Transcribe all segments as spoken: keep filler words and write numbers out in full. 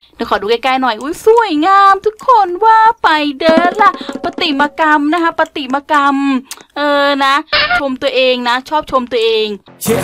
เดี๋ยวขอดูใกล้ๆหน่อยอุ้ยสวยงามทุกคนว่าไปเดินล่ะประติมากรรมนะคะประติมากรรมเออนะชมตัวเองนะชอบชมตัวเอง yeah.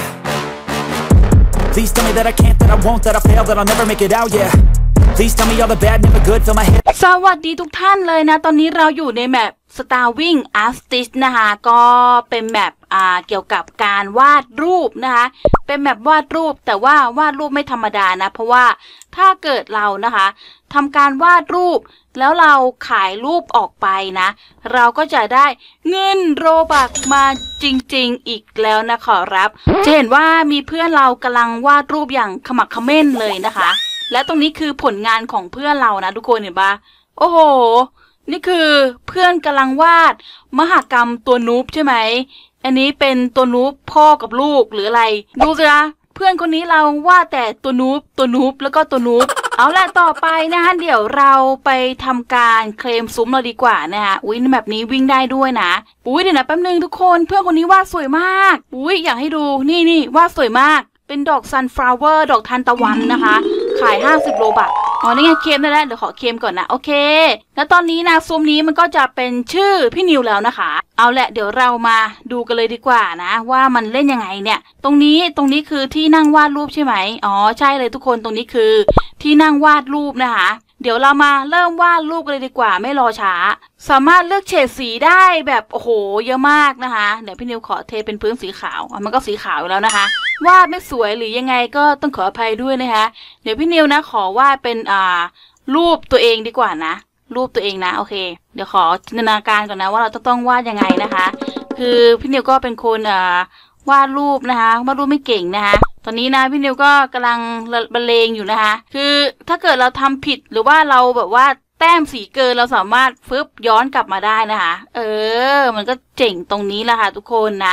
Please tell me that I can't that I won't that I fail that I'll never make it out yeah Please tell me all the bad never good fill my head สวัสดีทุกท่านเลยนะตอนนี้เราอยู่ในแมป Starwing Artist นะคะก็เป็นแมปอ่าเกี่ยวกับการวาดรูปนะคะเป็นแมปวาดรูปแต่ว่าวาดรูปไม่ธรรมดานะเพราะว่าถ้าเกิดเรานะคะทำการวาดรูปแล้วเราขายรูปออกไปนะเราก็จะได้เงินโรบัคมาจริงๆอีกแล้วนะขอรับจะเห็นว่ามีเพื่อนเรากำลังวาดรูปอย่างขมักเขม้นเลยนะคะและตรงนี้คือผลงานของเพื่อนเรานะทุกคนเห็นปะโอ้โหนี่คือเพื่อนกำลังวาดมหกรรมตัวนูบใช่ไหมอันนี้เป็นตัวนูบพ่อกับลูกหรืออะไรดูสินะเพื่อนคนนี้เราวาดแต่ตัวนูบตัวนูบแล้วก็ตัวนูบเอาละต่อไปนะคะเดี๋ยวเราไปทำการเคลมซุ้มเราดีกว่านะคะอุ้ยแบบนี้วิ่งได้ด้วยนะอุ้ยเดี๋ยวนะแป๊บนึงทุกคนเพื่อนคนนี้วาดสวยมากอุ้ยอยากให้ดูนี่นี่วาดสวยมากเป็นดอกซันฟลาวเวอร์ดอกทานตะวันนะคะขายห้าสิบโลบาทอ๋อนี่ไงเคมได้แล้วเดี๋ยวขอเคมก่อนนะโอเคแล้วตอนนี้นะซุ้มนี้มันก็จะเป็นชื่อพี่นิวแล้วนะคะเอาแหละเดี๋ยวเรามาดูกันเลยดีกว่านะว่ามันเล่นยังไงเนี่ยตรงนี้ตรงนี้คือที่นั่งวาดรูปใช่ไหมอ๋อใช่เลยทุกคนตรงนี้คือที่นั่งวาดรูปนะคะเดี๋ยวเรามาเริ่มวาดรูปกันเลยดีกว่าไม่รอช้าสามารถเลือกเฉดสีได้แบบโอ้โหเยอะมากนะคะเดี๋ยวพี่นิวขอเทเป็นพื้นสีขาวมันก็สีขาวอยู่แล้วนะคะวาดไม่สวยหรือยังไงก็ต้องขออภัยด้วยนะคะเดี๋ยวพี่นิวนะขอวาดเป็นอ่ารูปตัวเองดีกว่านะรูปตัวเองนะโอเคเดี๋ยวขอจินตนาการก่อนนะว่าเราต้องต้องวาดยังไงนะคะคือพี่นิวก็เป็นคนอ่าวาดรูปนะคะวาดรูปไม่เก่งนะคะตอนนี้นะพี่นิวก็กำลังบรรเลงอยู่นะคะคือถ้าเกิดเราทำผิดหรือว่าเราแบบว่าแต้มสีเกินเราสามารถฟึบย้อนกลับมาได้นะคะเออมันก็เจ๋งตรงนี้แหละค่ะทุกคนนะ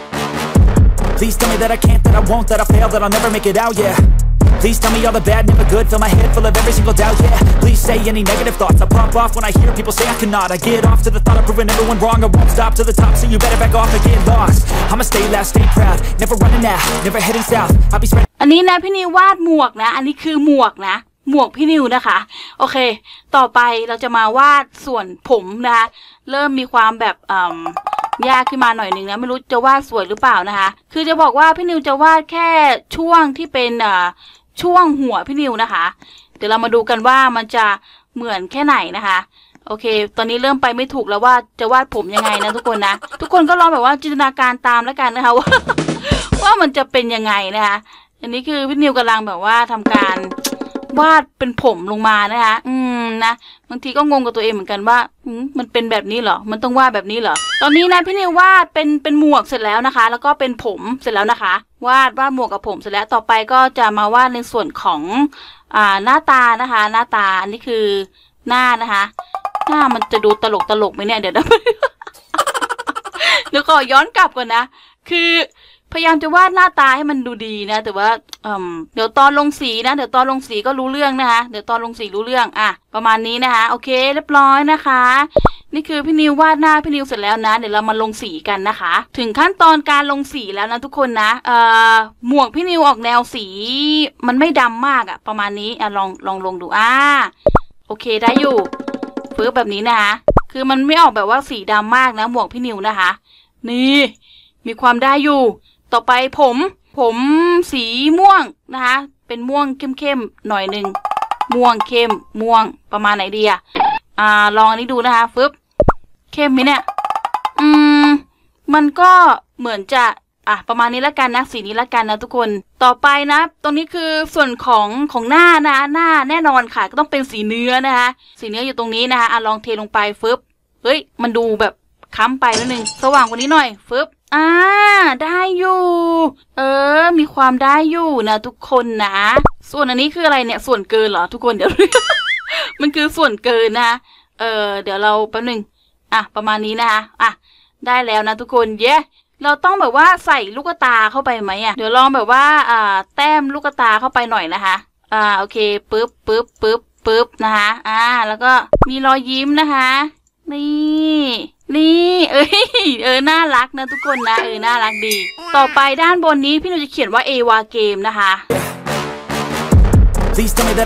Please tell me that I can't that I won't that I fail that I'll never make it out yeah Please tell me all the bad never good fill my head full of every single doubt yeah Please say any negative thoughts I pop off when I hear people say I cannot I get off to the thought of proving everyone wrong I won't stop to the top so you better back off and get lost I'ma stay loud stay proud never running out never heading south I'll be spreading อันนี้นะพี่นิววาดหมวกนะอันนี้คือหมวกนะหมวกพี่นิวนะคะโอเคต่อไปเราจะมาวาดส่วนผมนะคะเริ่มมีความแบบอ่ายากขึ้นมาหน่อยหนึ่งนะไม่รู้จะวาดสวยหรือเปล่านะคะคือจะบอกว่าพี่นิวจะวาดแค่ช่วงที่เป็นอ่าช่วงหัวพี่นิวนะคะเดี๋ยวเรามาดูกันว่ามันจะเหมือนแค่ไหนนะคะโอเคตอนนี้เริ่มไปไม่ถูกแล้วว่าจะวาดผมยังไงนะทุกคนนะทุกคนก็ลองแบบว่าจินตนาการตามแล้วกันนะคะว่าว่ามันจะเป็นยังไงนะคะอันนี้คือพี่นิวกำลังแบบว่าทำการวาดเป็นผมลงมานะคะอืมนะบางทีก็งงกับตัวเองเหมือนกันว่าอืมมันเป็นแบบนี้เหรอมันต้องวาดแบบนี้เหรอตอนนี้นะพี่นิววาดเป็นเป็นหมวกเสร็จแล้วนะคะแล้วก็เป็นผมเสร็จแล้วนะคะวาดวาดหมวกกับผมเสร็จแล้วต่อไปก็จะมาวาดในส่วนของอ่าหน้าตานะคะหน้าตาอันนี้คือหน้านะคะหน้ามันจะดูตลกตลกไหมเนี่ยเดี๋ยวนะเดี๋ยวขอย้อนกลับก่อนนะคือพยายามจะวาดหน้าตาให้มันดูดีนะแต่ว่าเดี๋ยวตอนลงสีนะเดี๋ยวตอนลงสีก็รู้เรื่องนะคะเดี๋ยวตอนลงสีรู้เรื่องอ่ะประมาณนี้นะคะโอเคเรียบร้อยนะคะนี่คือพี่นิววาดหน้าพี่นิวเสร็จแล้วนะเดี๋ยวเรามาลงสีกันนะคะถึงขั้นตอนการลงสีแล้วนะทุกคนนะเอ่อหมวกพี่นิวออกแนวสีมันไม่ดำมากอะประมาณนี้อ่ะลองลองลงดูอ่าโอเคได้อยู่ฟื้นแบบนี้นะคะคือมันไม่ออกแบบว่าสีดำมากนะหมวกพี่นิวนะคะนี่มีความได้อยู่ต่อไปผมผมสีม่วงนะคะเป็นม่วงเข้มๆหน่อยหนึ่งม่วงเข้มม่วงประมาณไหนดีอ่ะอ่าลองอันนี้ดูนะคะฟึบเข้มไหมเนี่ยอืมมันก็เหมือนจะอ่ะประมาณนี้ละกันนะสีนี้ละกันนะทุกคนต่อไปนะตรงนี้คือส่วนของของหน้านะหน้าแน่นอนค่ะก็ต้องเป็นสีเนื้อนะคะสีเนื้ออยู่ตรงนี้นะคะอ่ะลองเทลงไปฟึบเฮ้ยมันดูแบบค้ำไปนิดนึงสว่างกว่านี้หน่อยฟึบอ่าได้อยู่เออมีความได้อยู่นะทุกคนนะส่วนอันนี้คืออะไรเนี่ยส่วนเกินเหรอทุกคนเดี๋ยว มันคือส่วนเกินนะเออเดี๋ยวเราแป๊บนึงอ่ะประมาณนี้นะคะอ่ะได้แล้วนะทุกคนเย้เราต้องแบบว่าใส่ลูกตาเข้าไปไหมอ่ะเดี๋ยวลองแบบว่าอ่าแต้มลูกตาเข้าไปหน่อยนะคะอ่าโอเคปึ๊บปึ๊บปึ๊บปึ๊บนะคะอ่าแล้วก็มีรอยยิ้มนะคะนี่นี่เอ้ยเออน่ารักนะทุกคนนะเออน่ารักดีต่อไปด้านบนนี้พี่หนูจะเขียนว่าเอวาเกมนะคะ Please tell me that I can't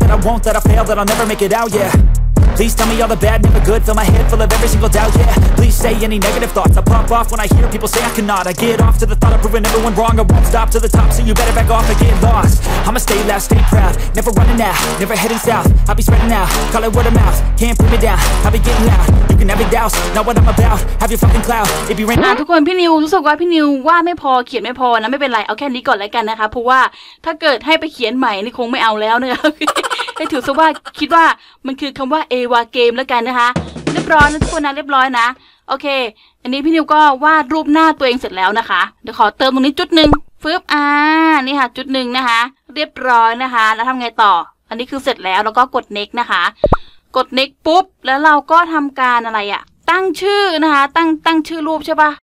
that I won't, that I fail, that I'll never make it out, yeah. Please tell me all the bad, never good. Fill my head full of every single doubt, yeah. Please say any negative thoughts. I pop off when I hear people say I cannot. I get off to the thought of proving everyone wrong. I won't stop to the top, so you better back off and get lost. I'ma stay loud, stay proud, never running out, never heading south. I'll be spreading out, call it word of mouth. Can't put me down, I'll be getting loud. You can have it douse, not what I'm about. Have your fucking cloud, it be raining. ทุกคนพี่นิวรู้สึกว่าพี่นิวว่าไม่พอเขียนไม่พอนะไม่เป็นไรเอาแค่นี้ก่อนแล้วกันนะคะเพราะว่าถ้าเกิดให้ไปเขียนใหม่นี่คงไม่เอาแล้วนะคะให้ถือซะว่าคิดว่ามันคือคำว่าเอวาเกมแล้วกันนะคะเรียบร้อยนะทุกคนนะเรียบร้อยนะโอเคอันนี้พี่นิวก็วาดรูปหน้าตัวเองเสร็จแล้วนะคะเดี๋ยวขอเติมตรงนี้จุดหนึ่งฟึบอ่านี่ค่ะจุดหนึ่งนะคะเรียบร้อยนะคะแล้วทำไงต่ออันนี้คือเสร็จแล้วแล้วก็กด next นะคะกด next ปุ๊บแล้วเราก็ทำการอะไรอะตั้งชื่อนะคะตั้งตั้งชื่อรูปใช่ปะ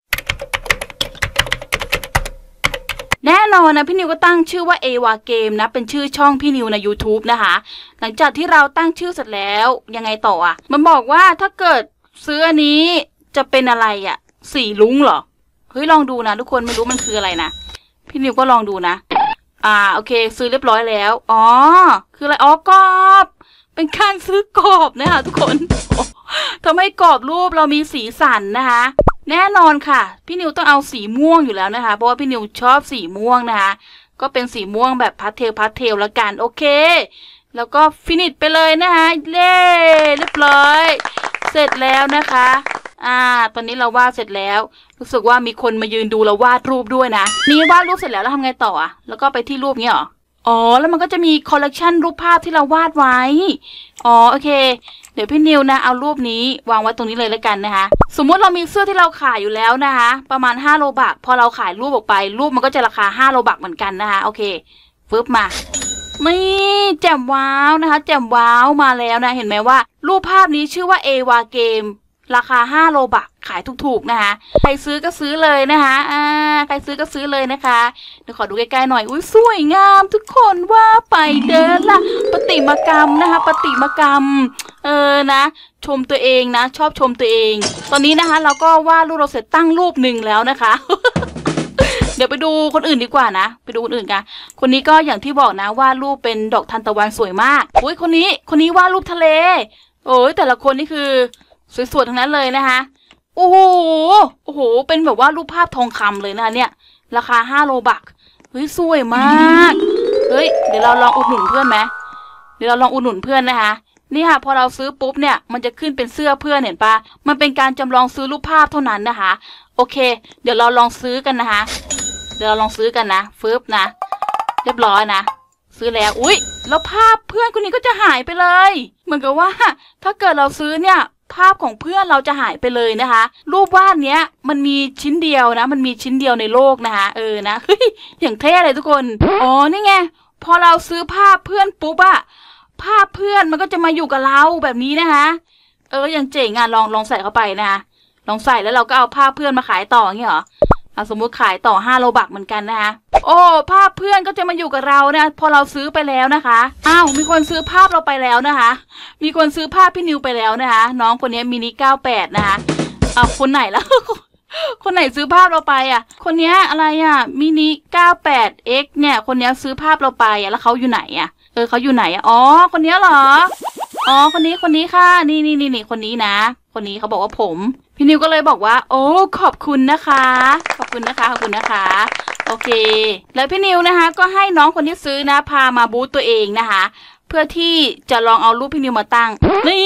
แน่นอนนะพี่นิวก็ตั้งชื่อว่าเอวาเกมนะเป็นชื่อช่องพี่นิวใน YouTube นะคะหลังจากที่เราตั้งชื่อเสร็จแล้วยังไงต่ออ่ะมันบอกว่าถ้าเกิดซื้ออันนี้จะเป็นอะไรอ่ะสีลุ้งเหรอเฮ้ยลองดูนะทุกคนไม่รู้มันคืออะไรนะพี่นิวก็ลองดูนะอ่าโอเคซื้อเรียบร้อยแล้วอ๋อคืออะไรอ๋อกรอบเป็นการซื้อกรอบนะคะทุกคนทำให้กรอบรูปเรามีสีสันนะคะแน่นอนค่ะพี่นิวต้องเอาสีม่วงอยู่แล้วนะคะเพราะว่าพี่นิวชอบสีม่วงนะคะก็เป็นสีม่วงแบบพาสเทลพาสเทลแล้วกันโอเคแล้วก็ฟินิชไปเลยนะคะเย้เรียบร้อยเสร็จแล้วนะคะอ่าตอนนี้เราวาดเสร็จแล้วรู้สึกว่ามีคนมายืนดูเราวาดรูปด้วยนะนี่วาดรูปเสร็จแล้วแล้วทำไงต่ออ่ะแล้วก็ไปที่รูปนี้หรออ๋อแล้วมันก็จะมีคอลเลกชันรูปภาพที่เราวาดไว้อ๋อโอเคเดี๋ยวพี่นิวนะเอารูปนี้วางไว้ตรงนี้เลยแล้วกันนะคะสมมุติเรามีเสื้อที่เราขายอยู่แล้วนะคะประมาณห้าโลบักพอเราขายรูปออกไปรูปมันก็จะราคาห้าโลบักเหมือนกันนะคะโอเคฟึบมานี่แจ่มว้าวนะคะแจ่มว้าวมาแล้วนะเห็นไหมว่ารูปภาพนี้ชื่อว่าเอวาเกมราคาห้าโลบักขายถูกๆนะคะใครซื้อก็ซื้อเลยนะคะอ่าใครซื้อก็ซื้อเลยนะคะเดี๋ยวขอดูใกล้ๆหน่อยอุ้ยสวยงามทุกคนว่าไปเดินละประติมากรรมนะคะประติมากรรมเออนะชมตัวเองนะชอบชมตัวเองตอนนี้นะคะเราก็วาดรูปเราเสร็จตั้งรูปหนึ่งแล้วนะคะ เดี๋ยวไปดูคนอื่นดีกว่านะไปดูคนอื่นกันคนนี้ก็อย่างที่บอกนะวาดรูปเป็นดอกทานตะวันสวยมากอุ้ยคนนี้คนนี้วาดรูปทะเลโอ้ยแต่ละคนนี่คือสวยๆทั้งนั้นเลยนะคะโอ้โหโอ้โหเป็นแบบว่ารูปภาพทองคำเลยนะคะเนี่ยราคาห้าโลบักเฮ้ยสวยมากเฮ้ยเดี๋ยวเราลองอุดหนุนเพื่อนไหมเดี๋ยวเราลองอุดหนุนเพื่อนนะคะนี่ค่ะพอเราซื้อปุ๊บเนี่ยมันจะขึ้นเป็นเสื้อเพื่อนเห็นปะมันเป็นการจำลองซื้อรูปภาพเท่านั้นนะคะโอเคเดี๋ยวเราลองซื้อกันนะคะเดี๋ยวเราลองซื้อกันนะฟึบนะเรียบร้อยนะซื้อแล้วอุ้ยแล้วภาพเพื่อนคนนี้ก็จะหายไปเลยเหมือนกับว่าถ้าเกิดเราซื้อเนี่ยภาพของเพื่อนเราจะหายไปเลยนะคะรูปวาดเนี้ยมันมีชิ้นเดียวนะมันมีชิ้นเดียวในโลกนะคะเออนะเฮ้ยอย่างเท่เลยทุกคนอ๋อนี่ไงพอเราซื้อภาพเพื่อนปุ๊บอะภาพเพื่อนมันก็จะมาอยู่กับเราแบบนี้นะคะเอออย่างเจ๋งอ่ะลองลองใส่เข้าไปนะลองใส่แล้วเราก็เอาภาพเพื่อนมาขายต่ออย่างเงี้ยเหรอเอาสมมุติขายต่อห้าโลบักเหมือนกันนะคะโอ้ภาพเพื่อนก็จะมาอยู่กับเรานะพอเราซื้อไปแล้วนะคะอ้าวมีคนซื้อภาพเราไปแล้วนะคะมีคนซื้อภาพพี่นิวไปแล้วนะคะน้องคนนี้มินิเก้าแปดนะคะเอาคนไหนแล้ว คนไหนซื้อภาพเราไปอ่ะคนนี้อะไรอ่ะมินิเก้าแปดเอ็กซ์เนี่ยคนนี้ซื้อภาพเราไปอ่ะแล้วเขาอยู่ไหนอ่ะเออเขาอยู่ไหนอ่ะอ๋อคนนี้เหรออ๋อคนนี้คนนี้ค่ะนี่นี่นี่นี่คนนี้นะคนนี้เขาบอกว่าผมพี่นิวก็เลยบอกว่าโอ้ขอบคุณนะคะขอบคุณนะคะขอบคุณนะคะโอเคแล้วพี่นิวนะคะก็ให้น้องคนที่ซื้อนะพามาบูธตัวเองนะคะเพื่อที่จะลองเอารูปพี่นิวมาตั้งนี่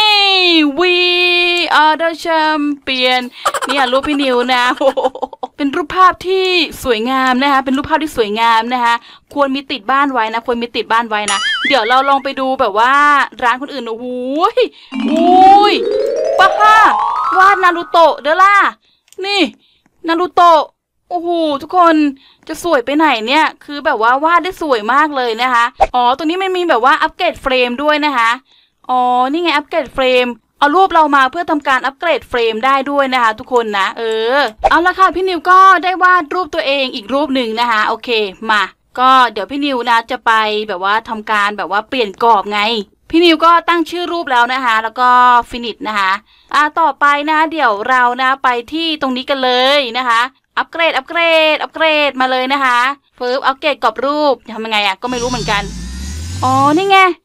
we are the champion เนี่ยรูปพี่นิวนะโอ้เป็นรูปภาพที่สวยงามนะคะเป็นรูปภาพที่สวยงามนะคะควรมีติดบ้านไว้นะควรมีติดบ้านไว้นะเดี๋ยวเราลองไปดูแบบว่าร้านคนอื่นโอ้โหโอ้ยป้าวาดนารูโตะเด้อล่ะนี่นารูโตะโอ้โหทุกคนจะสวยไปไหนเนี่ยคือแบบว่าวาดได้สวยมากเลยนะคะอ๋อตรงนี้มันมีแบบว่าอัปเกรดเฟรมด้วยนะคะอ๋อนี่ไงอัปเกรดเฟรมเอารูปเรามาเพื่อทำการอัปเกรดเฟรมได้ด้วยนะคะทุกคนนะเออเอาละค่ะพี่นิวก็ได้วาดรูปตัวเองอีกรูปหนึ่งนะคะโอเคมาก็เดี๋ยวพี่นิวนะจะไปแบบว่าทำการแบบว่าเปลี่ยนกรอบไงพี่นิวก็ตั้งชื่อรูปแล้วนะคะแล้วก็ฟินิชนะคะอ่าต่อไปนะเดี๋ยวเรานะไปที่ตรงนี้กันเลยนะคะอัปเกรดอัปเกรดอัปเกรดมาเลยนะคะเฟิร์สอัปเกรดกรอบรูปทำยังไงอ่ะก็ไม่รู้เหมือนกันอ๋อนี่ไง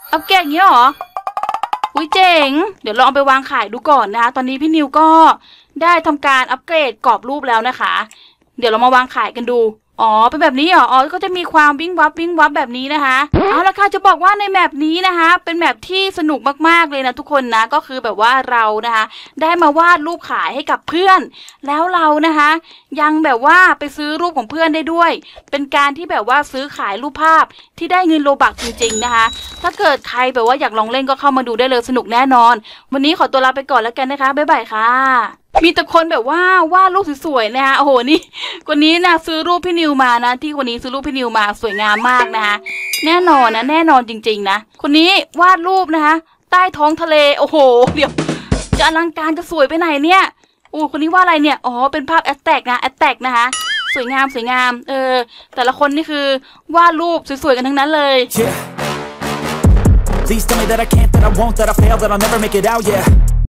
อัปเกรดอย่างนี้หรออุ้ยเจ๋งเดี๋ยวลองไปวางขายดูก่อนนะคะตอนนี้พี่นิวก็ได้ทำการอัปเกรดกรอบรูปแล้วนะคะเดี๋ยวเรามาวางขายกันดูอ๋อเป็นแบบนี้เหรออ๋อก็จะมีความวิ่งวับวิ่งวับแบบนี้นะคะเอาละค่ะจะบอกว่าในแมปนี้นะคะเป็นแมปที่สนุกมากๆเลยนะทุกคนนะก็คือแบบว่าเรานะคะได้มาวาดรูปขายให้กับเพื่อนแล้วเรานะคะยังแบบว่าไปซื้อรูปของเพื่อนได้ด้วยเป็นการที่แบบว่าซื้อขายรูปภาพที่ได้เงินโลบักจริงๆนะคะถ้าเกิดใครแบบว่าอยากลองเล่นก็เข้ามาดูได้เลยสนุกแน่นอนวันนี้ขอตัวลาไปก่อนแล้วกันนะคะบ๊ายบายค่ะมีแต่คนแบบว่าวาดรูปสวยๆนะคะโอ้โหนี่คนนี้นะซื้อรูปพี่นิวมานะที่คนนี้ซื้อรูปพี่นิวมาสวยงามมากนะคะแน่นอนนะแน่นอนจริงๆนะคนนี้วาดรูปนะคะใต้ท้องทะเลโอ้โหเดี๋ยวจะอลังการจะสวยไปไหนเนี่ยโอ้คนนี้ว่าอะไรเนี่ยอ๋อเป็นภาพแอสแท็กนะแอสแท็กนะคะสวยงามสวยงามเออแต่ละคนนี่คือวาดรูปสวยๆกันทั้งนั้นเลย yeah. Please tell me that I can't, that I won't, that I fail, that I'll never make it out, yeah